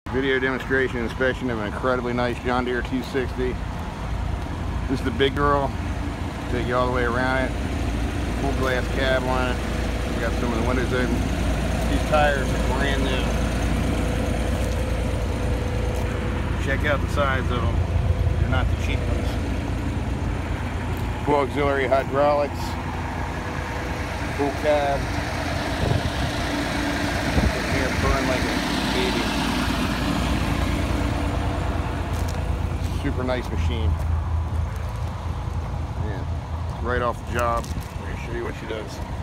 Video demonstration and inspection of an incredibly nice John Deere 260. This is the big girl. Take you all the way around it. Full glass cab on it. We got some of the windows open. These tires are brand new. Check out the size of them. They're not the cheap ones. Full auxiliary hydraulics. Full cab. Sitting here purring like a baby. Super nice machine. Yeah, right off the job. I'm going to show you what she does.